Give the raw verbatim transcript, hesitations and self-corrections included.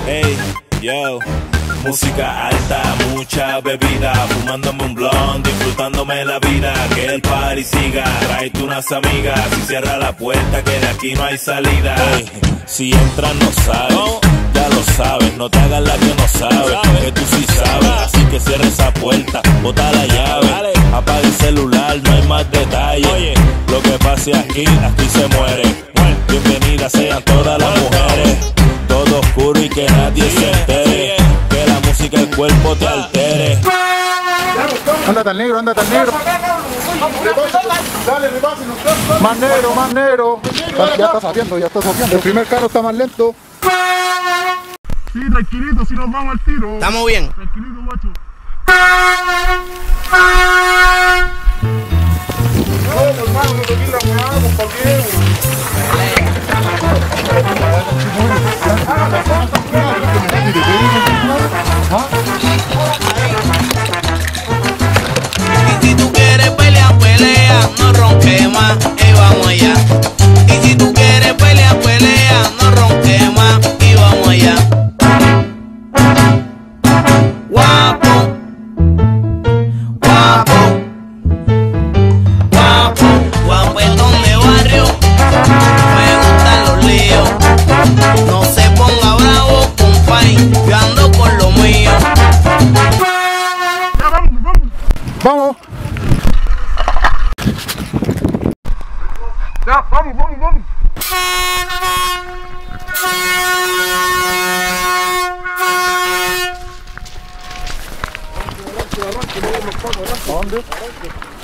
Hey, yo. Música alta, mucha bebida, fumándome un blond, disfrutándome la vida, que el party siga, tráete unas amigas y cierra la puerta que de aquí no hay salida. Hey, si entras no sabes, ya lo sabes, no te hagas la que no sabes, que tú sí sabes, así que cierra esa puerta, bota la llave, apaga el celular, no hay más detalles. Oye, lo que pase aquí, aquí se muere. Bienvenidas sean todas las mujeres, todo oscuro y que nadie se entere, que la música el cuerpo te altere. Anda tan negro, anda tan negro. Dale, más negro, más negro. Ya está sabiendo, ya está sabiendo. El primer carro está más lento. Sí, tranquilito, si nos vamos al tiro. Estamos bien. Tranquilito, guacho. No, hermano, no te quiero hablar, ¿para qué? Y si tú quieres pelear, pelea, no ronques más y vamos allá. Y si tú quieres pelear, pelea, no ronques más y vamos allá. Guapo, guapo, guapo, guapetón de barrio, me gustan los líos. No se ponga bravo, compay, yo ando con lo mío. Ya, vamos, vamos. Vamos. Ya, vamos, vamos, vamos. ¿A dónde?